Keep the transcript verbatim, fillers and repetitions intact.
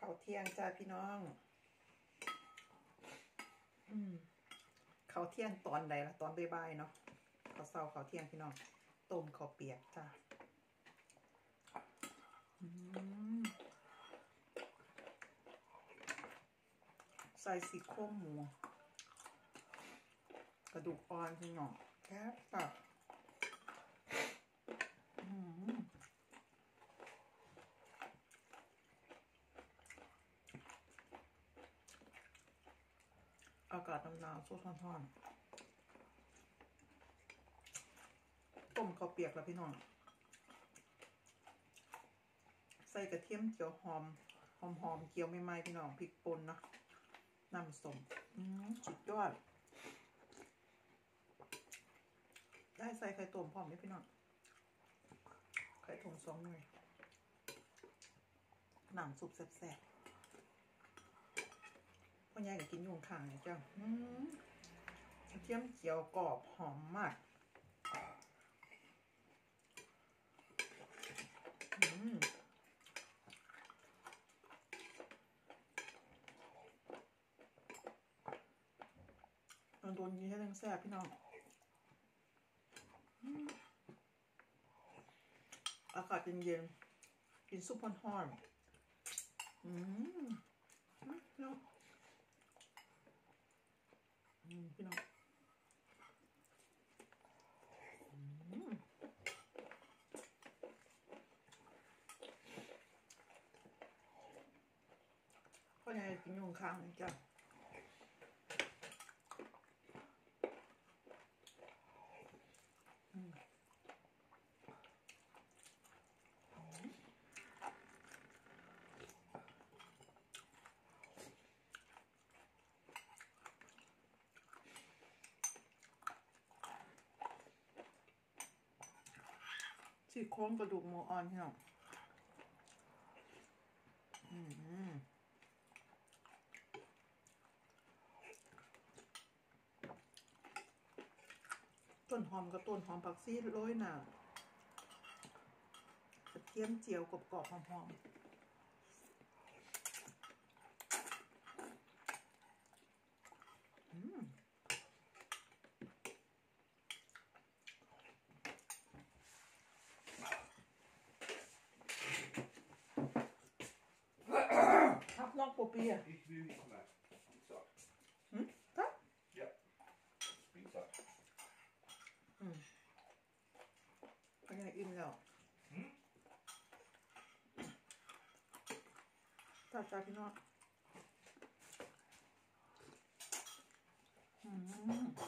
ข้าวเที่ยงจ้าพี่น้องอืมข้าวเที่ยงตอนใดล่ะตอนบ่ายๆเนาะข้าวเช้าข้าวเที่ยงพี่น้องต้มข้าวเปียกจ้าอืมใส่ซี่โครงหมูกระดูกอ่อนพี่น้องแค่แบบอากาศหนาวๆโซ่ท่อนๆต้มข้าวเปียกแล้วพี่น้องใส่กระเทียมเจียวหอมหอมหอมเจียวใหม่ๆพี่น้องพริกป่นเนาะน้ำส้มสุดยอดได้ใส่ไข่ต้มพร้อมไหมพี่น้องไข่ต้มสองหน่วยน้ำซุปแซ่บๆพ่อใหญ่ก็กินอยู่ข้างเนี่ยจ้ะกระเทียมเจียวกรอบหอมมากมันโดนยีให้แรงแซ่บพี่น้องอากาศเย็นๆกินซุปฮ้อนๆอืมพี่น้องอืมพี่น้องพ่อใหญ่กินอยู่ข้างๆจ้ะซี่โครงกระดูกหมูอ่อนพี่น้องต้นหอมกับต้นหอมผักชีโรยหน่ากระเทียมเจียวกรอบๆหอมๆครับน้องปูปี้อ่ะ Ich will nicht mehr. Pizza. หืมครับ Ja. Pizza. อืมพ่อใหญ่อิ่มแล้ว Hm? จ้าจ้าพี่น้องอืม